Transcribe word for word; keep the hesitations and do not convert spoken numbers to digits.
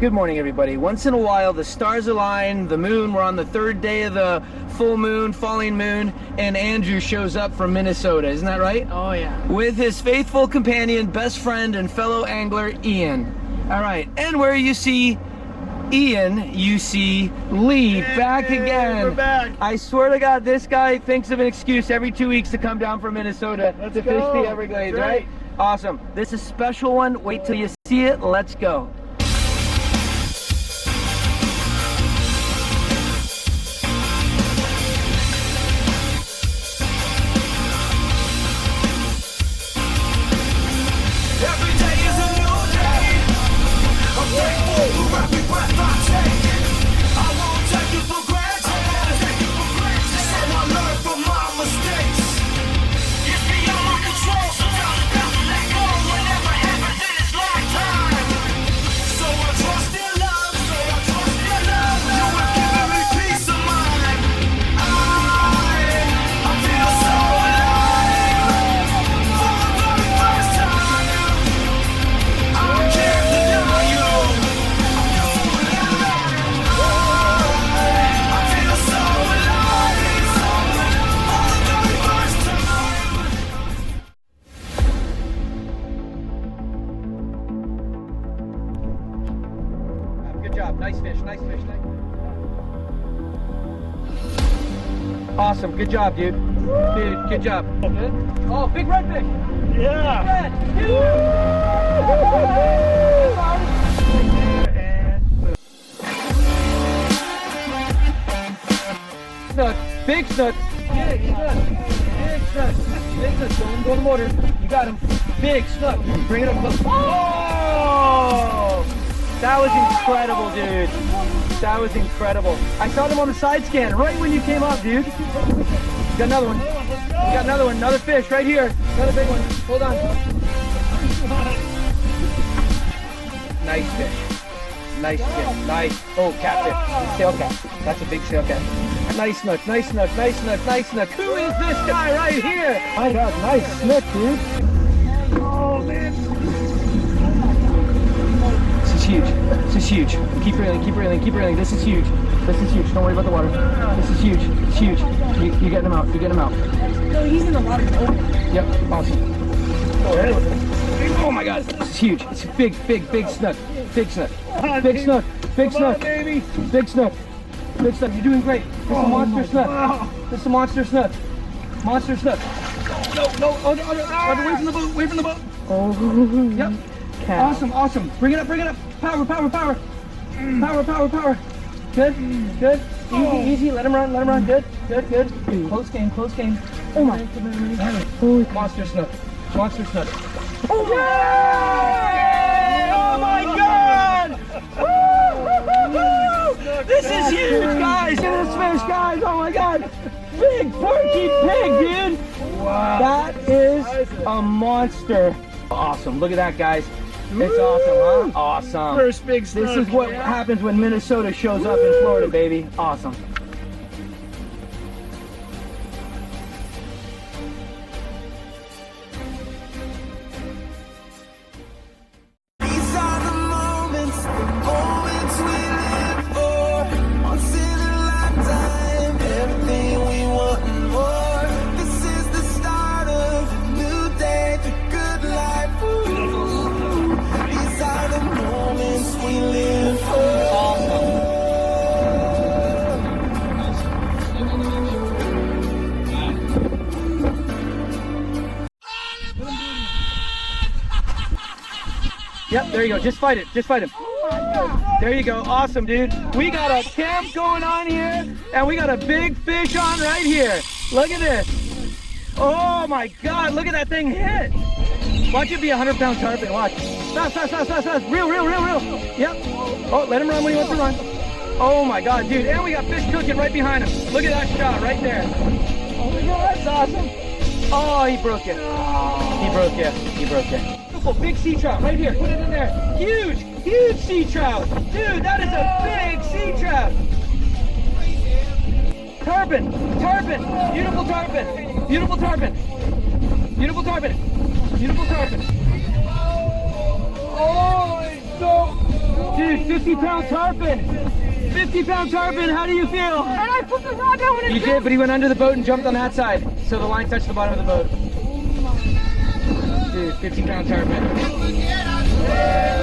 Good morning, everybody. Once in a while, the stars align, the moon, we're on the third day of the full moon, falling moon, and Andrew shows up from Minnesota. Isn't that right? Oh, yeah. With his faithful companion, best friend, and fellow angler, Ian. All right, and where you see Ian, you see Lee, hey, back hey, again. We're back. I swear to God, this guy thinks of an excuse every two weeks to come down from Minnesota Let's to go. fish the Everglades, That's right? right? Awesome. This is a special one. Wait till you see it. Let's go. Good job. Nice fish. Nice fish. Nice. Awesome. Good job, dude. Dude, good job. Good. Oh, big redfish. Yeah. Big red. Snook. Big snook. Big snook. Big snook. Big snook. Don't go to the motor. You got him. Big snook. Bring it up close. Oh! That was incredible, dude. That was incredible. I saw them on the side scan right when you came up, dude. Got another one. We got another one. Another fish right here. Another big one. Hold on. Nice fish. Nice fish. Nice. Oh, catfish. Sail cat. That's a big sail cat. Nice snook. Nice snook. Nice snook. Nice snook. Who is this guy right here? My God, nice snook, dude. Oh, man. This is huge. This is huge. Keep reeling, keep reeling, keep reeling. This is huge. This is huge. Don't worry about the water. This is huge. It's huge. You, you getting him out. You get him out. No, he's in the water. Yep. Awesome. Oh my God. This is huge. It's a big, big, big snook. Big snook. Big snook. Big snook. baby. Big snook. Big snook. You're doing great. This is a monster snook. This is a monster snook. Monster snook. No, no. Oh, no, no. Away from the boat. Away from the boat. Oh. Yep. Cow. Awesome, awesome. Bring it up, bring it up. Power, power, power. Power, power, power. Good, good. Easy, Oh. easy. Let him run, let him run. Good, good, good. Close game, close game. Oh my. Holy monster snook. Monster snook. Oh, yay! Oh my God! Woo! This is huge, guys. Look at this fish, guys. Oh my God. Big turkey pig, dude. Wow. That is a monster. Awesome. Look at that, guys. It's awesome, huh? Awesome. First big snook. This is what yeah. happens when Minnesota shows up in Florida, baby. Awesome. These are the moments, moments we live for. Once in a lifetime, everything we want and more. This is the start of a new day, the good life. Ooh. These are the moments we live for. Yep, there you go. Just fight it. Just fight him. There you go. Awesome, dude. We got a camp going on here, and we got a big fish on right here. Look at this. Oh my God, look at that thing hit. Watch it be a hundred pound tarpon. Watch. Stop, stop, stop, stop, stop. Real, real, real, real. Yep. Oh, let him run when he wants to run. Oh my God, dude. And we got fish cooking right behind him. Look at that shot right there. Oh my God, that's awesome. Oh, he broke it. He broke it. He broke it. Beautiful, big sea trout right here. Put it in there. Huge, huge sea trout. Dude, that is a big sea trout. Tarpon, tarpon, beautiful tarpon, beautiful tarpon, beautiful tarpon, beautiful tarpon. Oh, it's so Dude, fifty pound tarpon. fifty pound tarpon, how do you feel? And I put the rod down when it He did, but he went under the boat and jumped on that side. So the line touched the bottom of the boat. Dude, fifty pound tarpon.